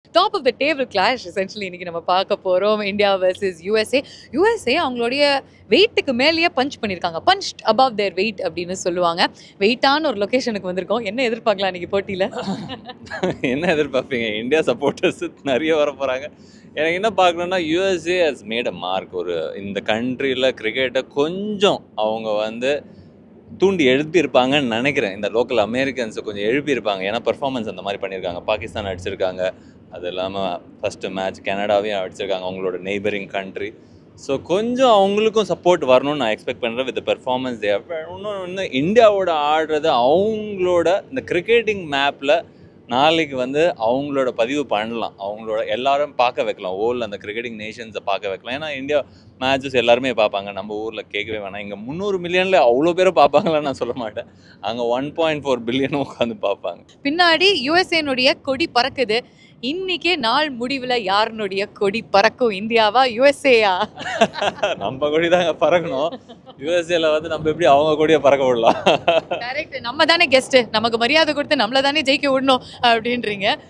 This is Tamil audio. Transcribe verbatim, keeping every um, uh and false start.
Top of the table clash essentially இன்னைக்கு நம்ம பார்க்க போகிறோம். India versus USA. யூஎஸ்ஏ அவங்களுடைய வெயிட்டுக்கு மேலேயே பஞ்ச் பண்ணியிருக்காங்க. பஞ்ச் அபவ் தேர் வெயிட் அப்படின்னு சொல்லுவாங்க. வெயிட்டான ஒரு லொக்கேஷனுக்கு வந்திருக்கோம். என்ன எதிர்பார்க்கலாம் இன்னைக்கு போட்டியில்? என்ன எதிர்பார்ப்பீங்க? இந்தியா சப்போர்ட்டர்ஸ் நிறைய வர போகிறாங்க. எனக்கு என்ன பார்க்கணுன்னா, USA has made a mark. ஒரு இந்த கண்ட்ரியில் கிரிக்கெட்டை கொஞ்சம் அவங்க வந்து தூண்டி எழுப்பியிருப்பாங்கன்னு நினைக்கிறேன். இந்த லோக்கல் அமெரிக்கன்ஸை கொஞ்சம் எழுப்பியிருப்பாங்க. ஏன்னா பெர்ஃபார்மன்ஸ் அந்த மாதிரி பண்ணியிருக்காங்க. பாகிஸ்தான் அடிச்சிருக்காங்க. அது இல்லாமல் ஃபஸ்ட்டு மேட்ச் கனடாவையும் அடிச்சிருக்காங்க, அவங்களோட நெய்பரிங் கண்ட்ரி. ஸோ கொஞ்சம் அவங்களுக்கும் சப்போர்ட் வரணும்னு நான் எக்ஸ்பெக்ட் பண்ணுறேன். வித் பெர்ஃபார்மன்ஸ் தே இன்னும் இன்னும் இந்தியாவோட ஆடுறது அவங்களோட இந்த கிரிக்கெட்டிங் மேப்பில் நாளைக்கு வந்து அவங்களோட பதிவு பண்ணலாம். அவங்களோட எல்லாரும் பார்க்க வைக்கலாம். ஓல் அந்த கிரிக்கெட்டிங் நேஷன்ஸை பார்க்க வைக்கலாம். ஏன்னா இந்தியா மேட்சஸ் எல்லாருமே பார்ப்பாங்க. நம்ம ஊரில் கேட்கவே வேணாம். இங்கே முந்நூறு மில்லியனில் அவ்வளோ பேரும் பார்ப்பாங்களான்னு நான் சொல்ல மாட்டேன். அங்கே ஒன் பாயிண்ட் ஃபோர் பில்லியனும் உட்காந்து பார்ப்பாங்க. பின்னாடி யூஎஸ்ஏனுடைய கொடி பறக்குது. இன்னைக்கே நாள் முடிவில் யாருனுடைய கொடி பறக்கும்? இந்தியாவா யூஎஸ்ஏயா? நம்ம கொடி தாங்க பறக்கணும். யூஎஸ்ஏல வந்து நம்ம எப்படி அவங்க கொடியை பறக்க விடலாம்? கரெக்ட். நம்ம தானே கெஸ்ட், நமக்கு மரியாதை கொடுத்து நம்மள தானே ஜெயிக்க விடணும் அப்படின்றீங்க.